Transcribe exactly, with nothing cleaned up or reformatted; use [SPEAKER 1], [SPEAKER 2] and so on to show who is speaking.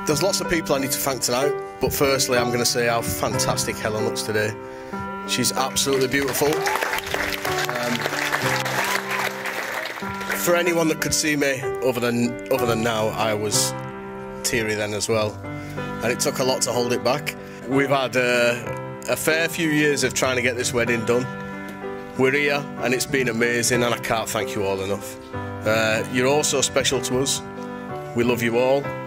[SPEAKER 1] There's lots of people I need to thank tonight, but firstly I'm going to say how fantastic Helen looks today. She's absolutely beautiful. Um, for anyone that could see me other than, other than now, I was teary then as well, and it took a lot to hold it back. We've had uh, a fair few years of trying to get this wedding done. We're here and it's been amazing, and I can't thank you all enough. Uh, you're all so special to us. We love you all.